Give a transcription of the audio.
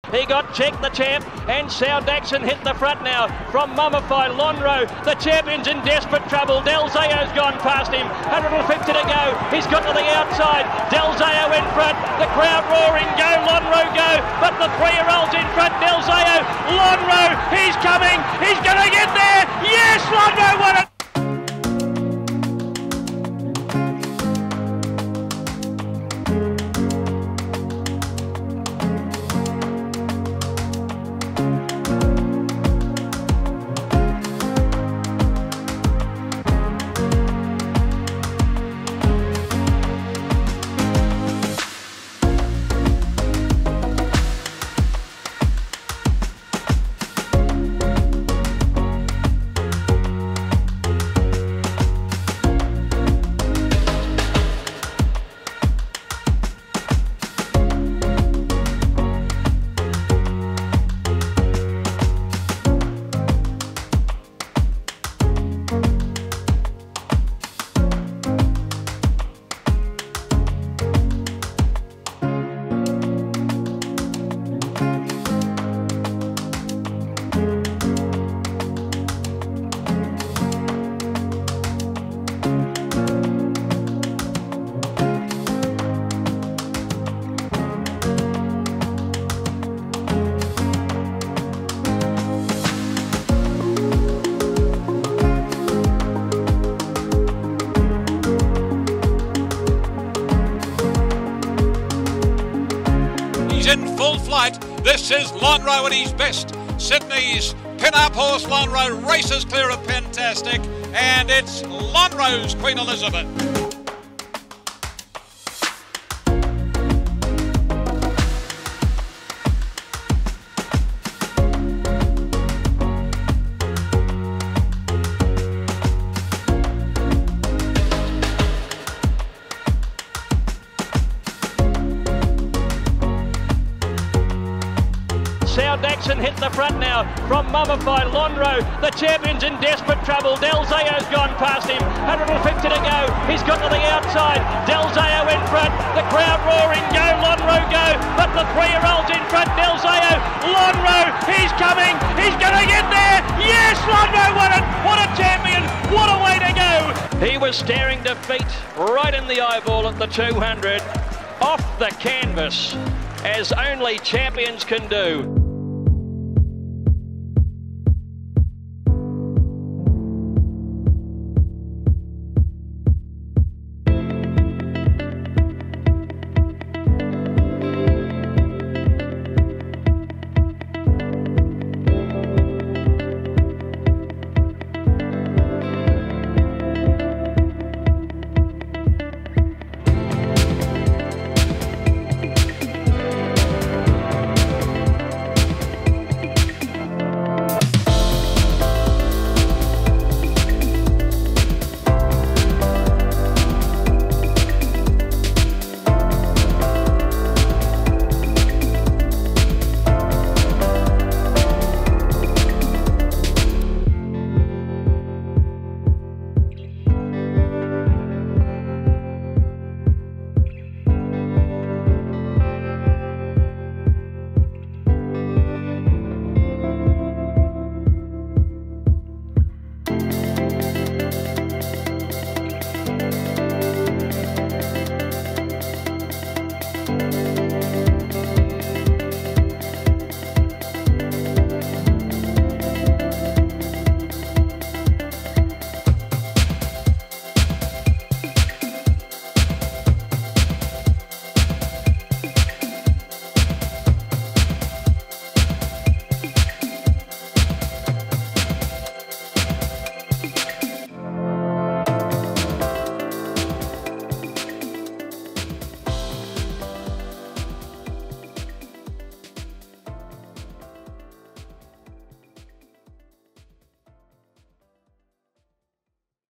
He got checked, the champ, and Sal Daxon hit the front now from Mummify. Lonhro, the champion's in desperate trouble. Del Zayo's gone past him. 150 to go. He's got to the outside. Del Zayo in front. The crowd roaring, go Lonhro, go. But the 3-year-old's in front. Del Zayo, Lonhro, he's coming. He's going to get there. Yes, Lonhro won it. In full flight. This is Lonhro at his best. Sydney's pin-up horse Lonhro races clear of Pentastic, and it's Lonhro's Queen Elizabeth. Sal Daxon hit the front now from Mummify. Lonhro, the champion's in desperate trouble. Del Zayo's gone past him. 150 to go. He's got to the outside. Del Zayo in front. The crowd roaring, go Lonhro, go. But the 3-year-old's in front. Del Zayo, Lonhro, he's coming. He's going to get there. Yes, Lonhro won it. What a champion. What a way to go. He was staring defeat right in the eyeball at the 200. Off the canvas, as only champions can do.